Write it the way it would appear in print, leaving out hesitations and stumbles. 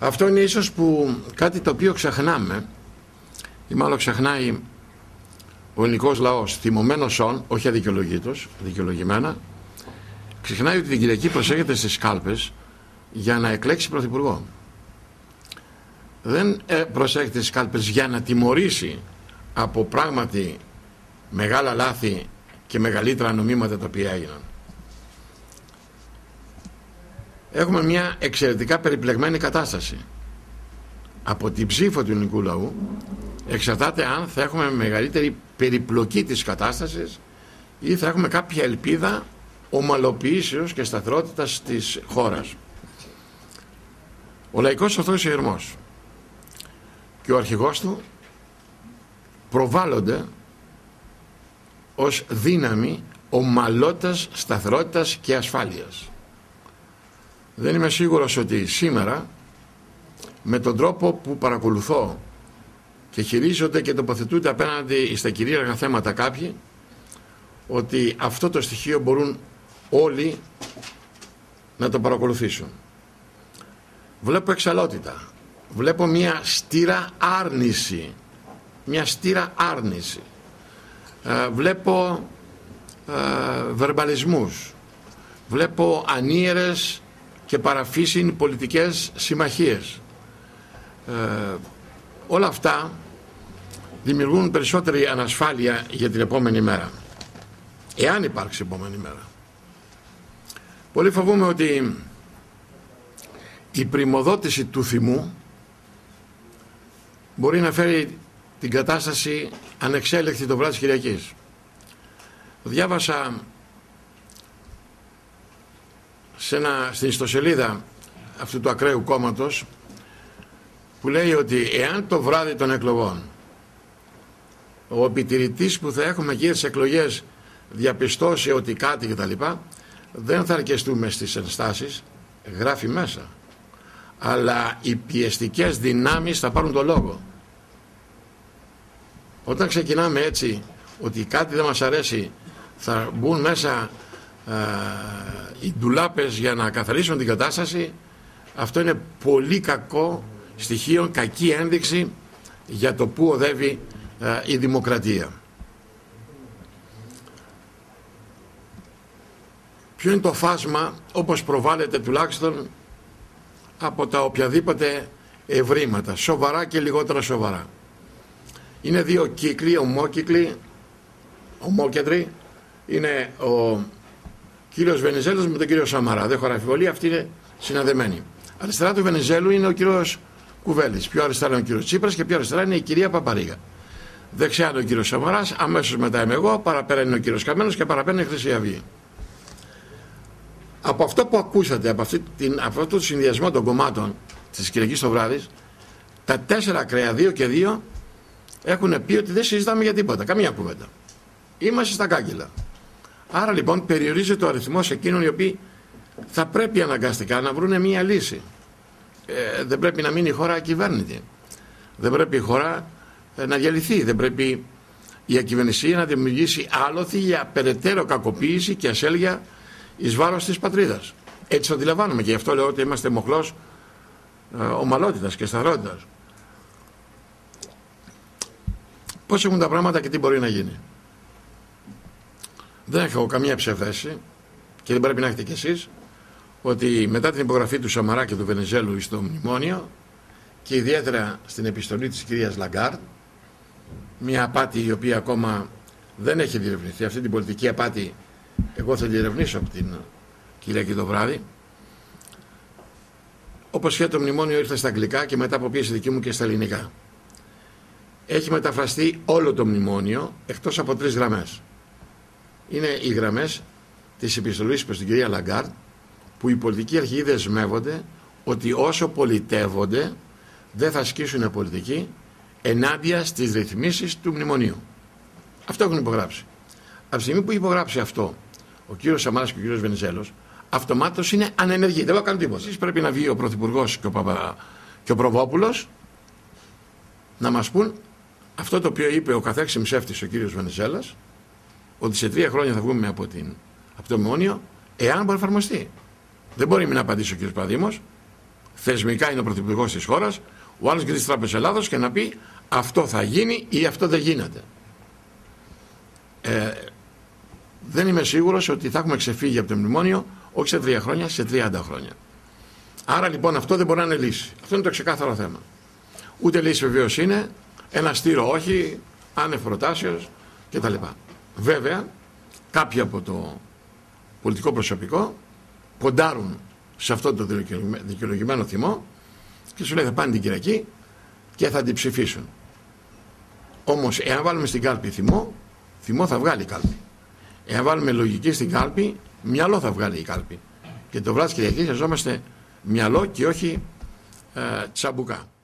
Αυτό είναι ίσως που κάτι το οποίο ξεχνάμε, ή μάλλον ξεχνάει ο ελληνικός λαός, θυμωμένος όν, όχι αδικαιολογήτως, δικαιολογημένα, ξεχνάει ότι την Κυριακή προσέχεται στις κάλπες για να εκλέξει πρωθυπουργό. Δεν προσέχεται στις κάλπες για να τιμωρήσει από πράγματι μεγάλα λάθη και μεγαλύτερα νομίματα τα οποία έγιναν. Έχουμε μια εξαιρετικά περιπλεγμένη κατάσταση. Από την ψήφο του ελληνικού λαού εξαρτάται αν θα έχουμε μεγαλύτερη περιπλοκή της κατάστασης ή θα έχουμε κάποια ελπίδα ομαλοποιήσεως και σταθερότητας της χώρας. Ο λαϊκός ορθόδοξος ιερμός και ο αρχηγός του προβάλλονται ως δύναμη ομαλότητας, σταθερότητας και ασφάλειας. Δεν είμαι σίγουρος ότι σήμερα, με τον τρόπο που παρακολουθώ και χειρίζονται και τοποθετούνται απέναντι στα κυρίαρχα θέματα κάποιοι, ότι αυτό το στοιχείο μπορούν όλοι να το παρακολουθήσουν. Βλέπω εξαλότητα, βλέπω μια στήρα άρνηση, βλέπω βερμπαλισμούς, βλέπω ανίερες και παραφύσιν πολιτικές συμμαχίες. Όλα αυτά δημιουργούν περισσότερη ανασφάλεια για την επόμενη μέρα, εάν υπάρξει επόμενη μέρα. Πολύ φοβούμαι ότι η πρημοδότηση του θυμού μπορεί να φέρει την κατάσταση ανεξέλεκτη το βράδυ της Κυριακής. Διάβασα στην ιστοσελίδα αυτού του ακραίου κόμματος που λέει ότι εάν το βράδυ των εκλογών ο επιτηρητής που θα έχουμε εκεί στις εκλογές διαπιστώσει ότι κάτι κτλ, δεν θα αρκεστούμε στις ενστάσεις, γράφει μέσα, αλλά οι πιεστικές δυνάμεις θα πάρουν το λόγο. Όταν ξεκινάμε έτσι ότι κάτι δεν μας αρέσει, θα μπουν μέσα οι ντουλάπες για να καθαρίσουν την κατάσταση. Αυτό είναι πολύ κακό στοιχείο, κακή ένδειξη για το που οδεύει η δημοκρατία. Ποιο είναι το φάσμα όπως προβάλλεται τουλάχιστον από τα οποιαδήποτε ευρήματα, σοβαρά και λιγότερα σοβαρά. Είναι δύο κύκλοι, ομόκεντροι, είναι ο κύριος Βενιζέλος με τον κύριο Σαμαρά. Δεν χωράει αμφιβολία, αυτοί είναι συναδεμένοι. Αριστερά του Βενιζέλου είναι ο κύριος Κουβέλης, πιο αριστερά είναι ο κύριος Τσίπρας και πιο αριστερά είναι η κυρία Παπαρίγα. Δεξιά είναι ο κύριος Σαμαράς, αμέσως μετά είμαι εγώ, παραπέρα είναι ο κύριος Καμένος και παραπέρα είναι η Χρυσή Αυγή. Από αυτό που ακούσατε, από αυτό το συνδυασμό των κομμάτων της Κυριακής το βράδυ, τα 4 ακραία, 2 και 2, έχουν πει ότι δεν συζητάμε για τίποτα, καμία κουβέντα. Είμαστε στα κάγκελα. Άρα λοιπόν περιορίζεται ο αριθμός εκείνων οι οποίοι θα πρέπει αναγκαστικά να βρουν μια λύση. Δεν πρέπει να μείνει η χώρα ακυβέρνητη. Δεν πρέπει η χώρα να διαλυθεί. Δεν πρέπει η ακυβερνησία να δημιουργήσει άλοθη για περαιτέρω κακοποίηση και ασέλγεια εις βάρος της πατρίδας. Έτσι το αντιλαμβάνομαι και γι' αυτό λέω ότι είμαστε μοχλός ομαλότητας και σταθερότητας. Πώς έχουν τα πράγματα και τι μπορεί να γίνει. Δεν έχω καμία ψευδέστηση και δεν πρέπει να έχετε κι εσείς ότι μετά την υπογραφή του Σαμαρά και του Βενιζέλου στο μνημόνιο και ιδιαίτερα στην επιστολή της κυρίας Λαγκάρντ, μια απάτη η οποία ακόμα δεν έχει διερευνηθεί, αυτή την πολιτική απάτη εγώ θα διερευνήσω από την Κυριακή το βράδυ, όπως και το μνημόνιο ήρθε στα αγγλικά και μετά από πίεση δική μου και στα ελληνικά. Έχει μεταφραστεί όλο το μνημόνιο εκτός από 3 γραμμές. Είναι οι γραμμές της επιστολής προς την κυρία Λαγκάρντ, που οι πολιτικοί αρχηγοί δεσμεύονται ότι όσο πολιτεύονται δεν θα ασκήσουν πολιτική ενάντια στις ρυθμίσεις του μνημονίου. Αυτό έχουν υπογράψει. Από τη στιγμή που υπογράψει αυτό ο κύριος Σαμάρας και ο κύριος Βενιζέλος, αυτομάτως είναι ανενεργοί. Δεν θα κάνουν τίποτα. Εσείς πρέπει να βγει ο Πρωθυπουργός και ο Προβόπουλος να μας πούν αυτό το οποίο είπε ο καθέξιμ ψεύτης ο κύριος Βενιζέλας, ότι σε 3 χρόνια θα βγούμε από το μνημόνιο, εάν μπορεί να εφαρμοστεί. Δεν μπορεί να απαντήσει ο κύριος Παδήμος, θεσμικά είναι ο πρωθυπουργός της χώρας, ο άλλος και της Τράπεζας Ελλάδος, και να πει αυτό θα γίνει ή αυτό δεν γίνεται. Δεν είμαι σίγουρος ότι θα έχουμε ξεφύγει από το μνημόνιο όχι σε 3 χρόνια, σε 30 χρόνια. Άρα λοιπόν αυτό δεν μπορεί να είναι λύση. Αυτό είναι το ξεκάθαρο θέμα. Ούτε λύση βεβαίως είναι, ένα στήρο όχι, άνευ προτάσεως κτλ. Βέβαια, κάποιοι από το πολιτικό προσωπικό ποντάρουν σε αυτό το δικαιολογημένο θυμό και σου λέει θα πάνε την Κυριακή και θα την ψηφίσουν. Όμως εάν βάλουμε στην κάλπη θυμό θα βγάλει η κάλπη. Εάν βάλουμε λογική στην κάλπη, μυαλό θα βγάλει η κάλπη. Και το βράδυ της Κυριακής χρειαζόμαστε μυαλό και όχι τσαμπουκά.